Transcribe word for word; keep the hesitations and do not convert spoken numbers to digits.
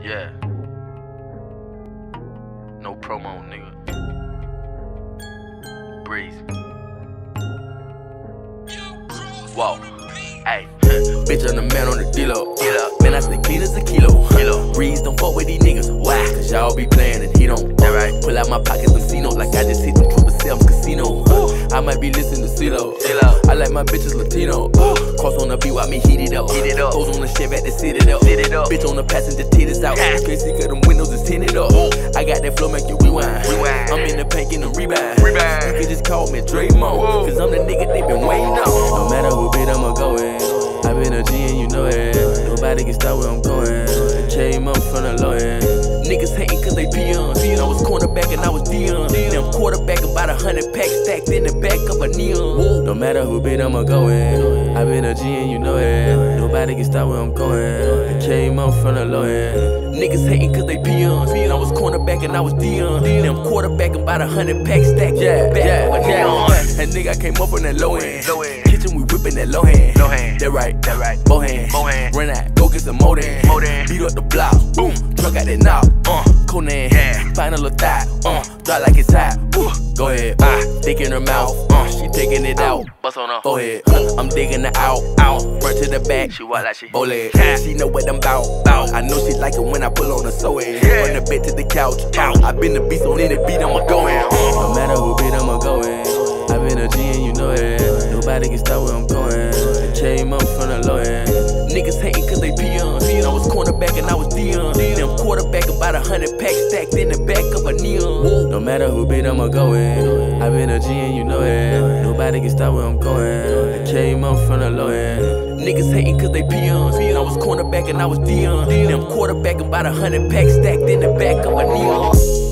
Yeah. No promo, nigga. Breeze. Whoa. Ayy. Bitch, I'm the man on the D-Lo. Man, I stay clean as a kilo. Kilo. Breeze, don't fuck with these niggas. Why? Cause y'all be playing and he don't. That right. Pull out my pockets and casino like I just hit them triple Sam's casino. I might be listening to CeeLo. CeeLo. I like my bitches Latino. Cross on the beat while me heat it up. Heat it up. Hoes on the Chevy at the sit it up. Sit it up. Bitch on the passenger, titties out. Yeah. Can't see cause them windows is tinted up. I got that flow, make you rewind. Rewind. I'm in the paint, getting a rebound. Rebound. You can just call me Draymond. Cause I'm the nigga they been waiting on. No matter who beat, I'ma go in. I been a G and you know it. Nobody can stop where I'm going. I came up from the low end. Niggas hating cause they peons. I was cornerback and I was Dion. Them quarterbacking about a hundred packs stacked in the back of a neon. No matter who beat, I'ma go in. I been a G and you know it. Nobody can stop where I'm going. I came up from the low end. Niggas hating cause they peons. I was cornerback and I was Dion. Them quarterbacking about a hundred packs stacked in the back of a neon. And nigga, I came up from that low end. Low end. Kitchen, we whipping that low hand. Low hand. That right, That right. bow hand. Bow hand. Run out, go get some more than. More than. Beat up the block, boom. Truck out that knob, uh. Conan, Yeah. find a little thigh, uh. Drop like it's hot, uh. Go ahead, ah. Dick in her mouth, uh. She taking it out. Bust on her. Forehead, uh. I'm digging her out, out. Front to the back, She walk like she. bow leg. Yeah. She know what I'm bout, bout. I know she like it when I pull on her so in. Yeah. From the bed to the couch, Couch. I been the beast on any beat, I'ma go in. No matter who beat, I'ma go in. I been a G and you know it. Nobody can stop where I'm going. I came up from the low end. Niggas hating cause they peons. I was cornerback and I was Dion. Them quarterback about a hundred packs stacked in the back of a neon. No matter who beat, I'ma go in. I been a G and you know it. Nobody can stop where I'm going. I came up from the low end. Niggas hating cause they peons. I was cornerback and I was Dion. Them quarterback about a hundred packs stacked in the back of a neon.